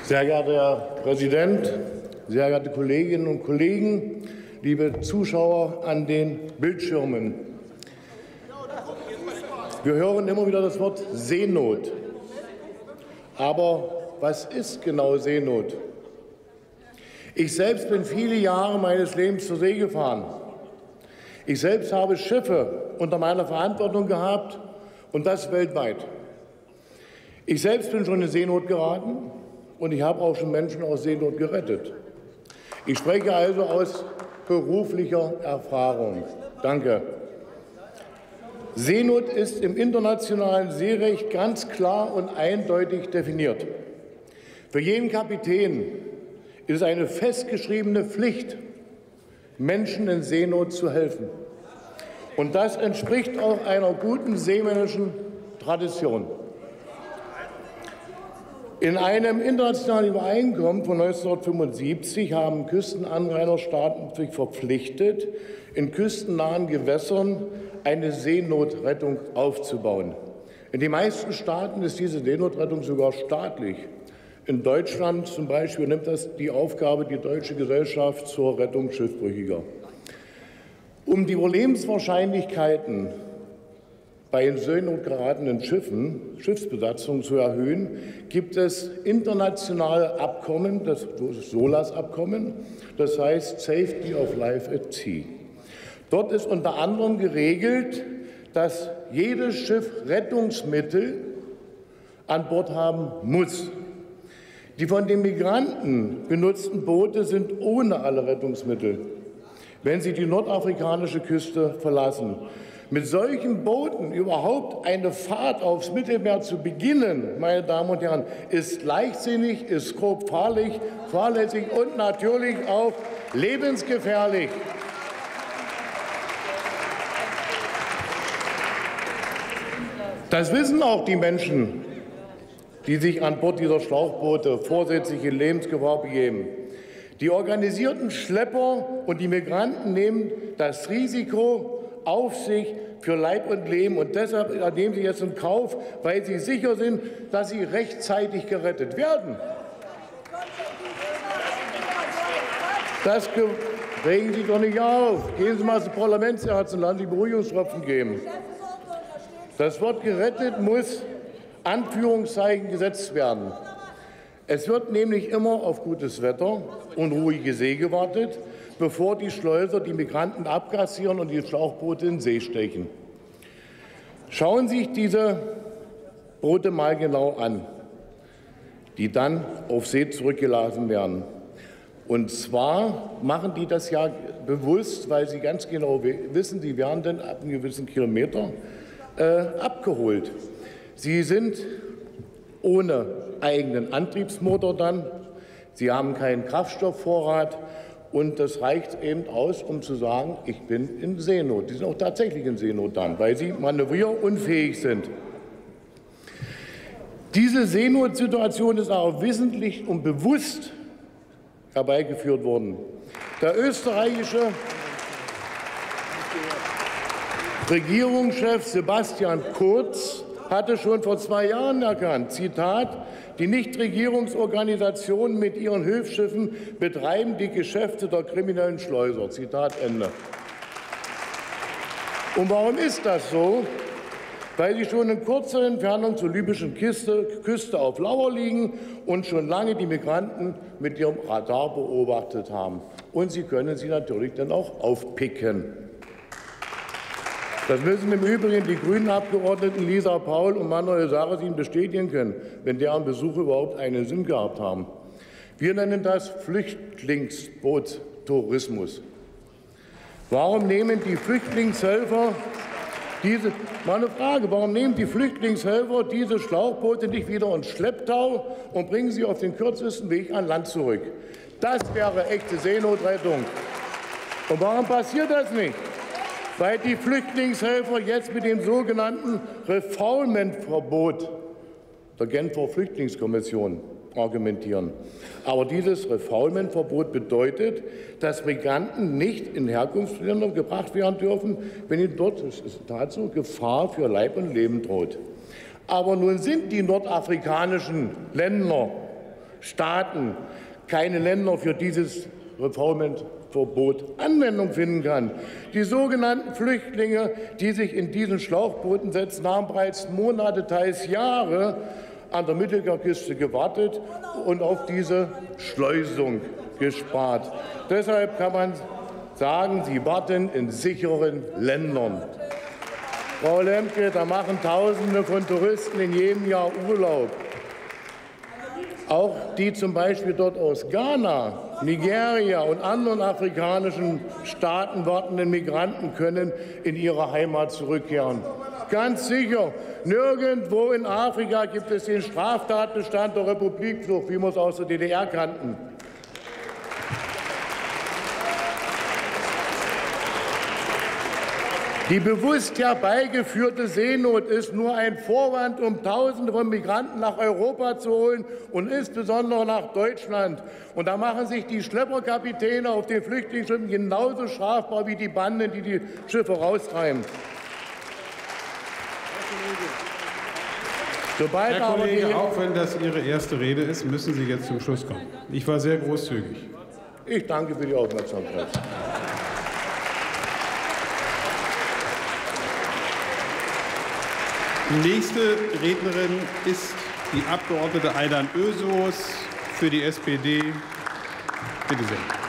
Sehr geehrter Herr Präsident, sehr geehrte Kolleginnen und Kollegen, liebe Zuschauer an den Bildschirmen! Wir hören immer wieder das Wort Seenot. Aber was ist genau Seenot? Ich selbst bin viele Jahre meines Lebens zur See gefahren. Ich selbst habe Schiffe unter meiner Verantwortung gehabt, und das weltweit. Ich selbst bin schon in Seenot geraten. Und ich habe auch schon Menschen aus Seenot gerettet. Ich spreche also aus beruflicher Erfahrung. Danke. Seenot ist im internationalen Seerecht ganz klar und eindeutig definiert. Für jeden Kapitän ist es eine festgeschriebene Pflicht, Menschen in Seenot zu helfen. Und das entspricht auch einer guten seemännischen Tradition. In einem internationalen Übereinkommen von 1975 haben Küstenanrainerstaaten sich verpflichtet, in küstennahen Gewässern eine Seenotrettung aufzubauen. In den meisten Staaten ist diese Seenotrettung sogar staatlich. In Deutschland zum Beispiel nimmt das die Aufgabe die Deutsche Gesellschaft zur Rettung Schiffbrüchiger. Um die Überlebenswahrscheinlichkeiten bei in Seenot geratenen Schiffsbesatzungen zu erhöhen, gibt es internationale Abkommen, das SOLAS-Abkommen, das heißt Safety of Life at Sea. Dort ist unter anderem geregelt, dass jedes Schiff Rettungsmittel an Bord haben muss. Die von den Migranten benutzten Boote sind ohne alle Rettungsmittel, wenn sie die nordafrikanische Küste verlassen. Mit solchen Booten überhaupt eine Fahrt aufs Mittelmeer zu beginnen, meine Damen und Herren, ist leichtsinnig, ist grob fahrlässig und natürlich auch lebensgefährlich. Das wissen auch die Menschen, die sich an Bord dieser Schlauchboote vorsätzlich in Lebensgefahr begeben. Die organisierten Schlepper und die Migranten nehmen das Risiko auf sich für Leib und Leben, und deshalb nehmen sie jetzt in Kauf, weil sie sicher sind, dass sie rechtzeitig gerettet werden. Das regen Sie doch nicht auf. Gehen Sie mal zum Parlamentsarzt und lassen Sie Beruhigungstropfen geben. Das Wort gerettet muss Anführungszeichen gesetzt werden. Es wird nämlich immer auf gutes Wetter und ruhige See gewartet, bevor die Schleuser die Migranten abgassieren und die Schlauchboote in See stechen. Schauen Sie sich diese Boote mal genau an, die dann auf See zurückgelassen werden. Und zwar machen die das ja bewusst, weil sie ganz genau wissen, sie werden dann ab einem gewissen Kilometer abgeholt. Sie sind ohne eigenen Antriebsmotor dann, sie haben keinen Kraftstoffvorrat. Und das reicht eben aus, um zu sagen, ich bin in Seenot. Die sind auch tatsächlich in Seenot dann, weil sie manövrierunfähig sind. Diese Seenotsituation ist aber wissentlich und bewusst herbeigeführt worden. Der österreichische Regierungschef Sebastian Kurz hatte schon vor 2 Jahren erkannt, Zitat, die Nichtregierungsorganisationen mit ihren Hilfsschiffen betreiben die Geschäfte der kriminellen Schleuser. Zitat Ende. Und warum ist das so? Weil sie schon in kurzer Entfernung zur libyschen Küste auf Lauer liegen und schon lange die Migranten mit ihrem Radar beobachtet haben. Und sie können sie natürlich dann auch aufpicken. Das müssen im Übrigen die Grünen-Abgeordneten Lisa Paul und Manuel Sarrazin bestätigen können, wenn deren Besuche überhaupt einen Sinn gehabt haben. Wir nennen das Flüchtlingsboot-Tourismus. Warum nehmen die Flüchtlingshelfer diese Schlauchboote nicht wieder ins Schlepptau und bringen sie auf den kürzesten Weg an Land zurück? Das wäre echte Seenotrettung. Und warum passiert das nicht? Weil die Flüchtlingshelfer jetzt mit dem sogenannten Refoulement-Verbot der Genfer Flüchtlingskommission argumentieren. Aber dieses Refoulement-Verbot bedeutet, dass Migranten nicht in Herkunftsländer gebracht werden dürfen, wenn ihnen dort, das ist dazu, Gefahr für Leib und Leben droht. Aber nun sind die nordafrikanischen Länder Staaten, keine Länder für dieses Refoulement-Verbot Anwendung finden kann. Die sogenannten Flüchtlinge, die sich in diesen Schlauchbooten setzen, haben bereits Monate, teils Jahre an der Mittelmeerküste gewartet und auf diese Schleusung gespart. Deshalb kann man sagen, sie warten in sicheren Ländern. Frau Lemke, da machen Tausende von Touristen in jedem Jahr Urlaub. Auch die zum Beispiel dort aus Ghana, Nigeria und anderen afrikanischen Staaten wartenden Migranten können in ihre Heimat zurückkehren. Ganz sicher, nirgendwo in Afrika gibt es den Straftatbestand der Republikflucht, wie wir es aus der DDR kannten. Die bewusst herbeigeführte Seenot ist nur ein Vorwand, um Tausende von Migranten nach Europa zu holen und insbesondere nach Deutschland. Und da machen sich die Schlepperkapitäne auf den Flüchtlingsschiffen genauso strafbar wie die Banden, die die Schiffe raustreiben. Herr Kollege, auch wenn das Ihre erste Rede ist, müssen Sie jetzt zum Schluss kommen. Ich war sehr großzügig. Ich danke für die Aufmerksamkeit. Die nächste Rednerin ist die Abgeordnete Aydan Özos für die SPD. Bitte sehr.